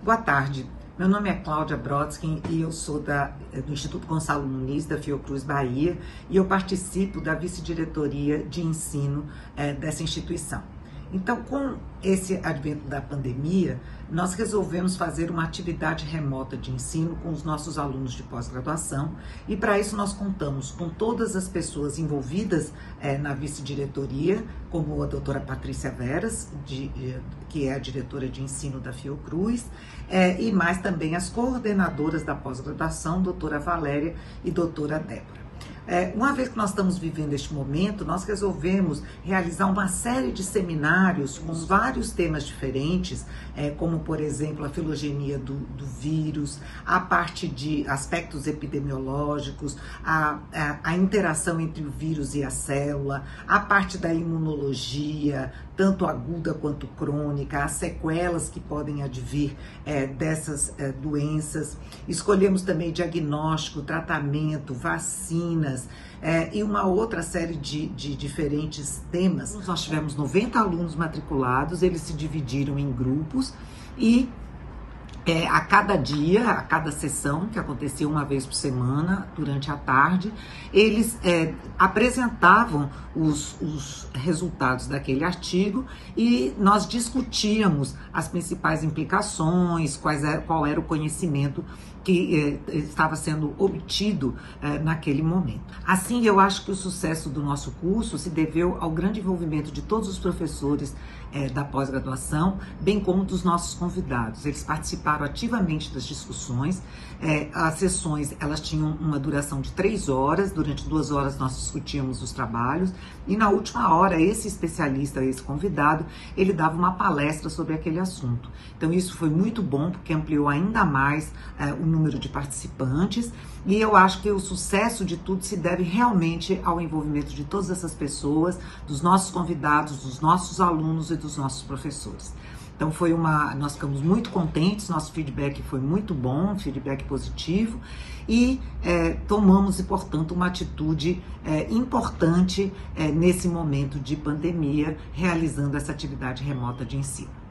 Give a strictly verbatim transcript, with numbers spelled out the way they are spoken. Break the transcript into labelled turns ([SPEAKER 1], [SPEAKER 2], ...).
[SPEAKER 1] Boa tarde, meu nome é Cláudia Brodsky e eu sou da, do Instituto Gonçalo Muniz, da Fiocruz Bahia, e eu participo da vice-diretoria de ensino é, dessa instituição. Então, com esse advento da pandemia, nós resolvemos fazer uma atividade remota de ensino com os nossos alunos de pós-graduação, e para isso nós contamos com todas as pessoas envolvidas é, na vice-diretoria, como a doutora Patrícia Veras, de, que é a diretora de ensino da Fiocruz, é, e mais também as coordenadoras da pós-graduação, doutora Valéria e doutora Débora. É, uma vez que nós estamos vivendo este momento, nós resolvemos realizar uma série de seminários com vários temas diferentes, é, como, por exemplo, a filogenia do, do vírus, a parte de aspectos epidemiológicos, a, a, a interação entre o vírus e a célula, a parte da imunologia, tanto aguda quanto crônica, as sequelas que podem advir é, dessas é, doenças. Escolhemos também diagnóstico, tratamento, vacinas, É, e uma outra série de, de diferentes temas. Nós tivemos noventa alunos matriculados, eles se dividiram em grupos e é, a cada dia, a cada sessão, que acontecia uma vez por semana, durante a tarde, eles é, apresentavam os, os resultados daquele artigo e nós discutíamos as principais implicações, quais é, qual era o conhecimento que eh, estava sendo obtido eh, naquele momento. Assim, eu acho que o sucesso do nosso curso se deveu ao grande envolvimento de todos os professores eh, da pós-graduação, bem como dos nossos convidados. Eles participaram ativamente das discussões. Eh, as sessões, elas tinham uma duração de três horas, durante duas horas nós discutíamos os trabalhos, e na última hora, esse especialista, esse convidado, ele dava uma palestra sobre aquele assunto. Então, isso foi muito bom, porque ampliou ainda mais eh, o número de participantes, e eu acho que o sucesso de tudo se deve realmente ao envolvimento de todas essas pessoas, dos nossos convidados, dos nossos alunos e dos nossos professores. Então foi uma, nós ficamos muito contentes, nosso feedback foi muito bom, feedback positivo, e é, tomamos, portanto, uma atitude é, importante é, nesse momento de pandemia, realizando essa atividade remota de ensino.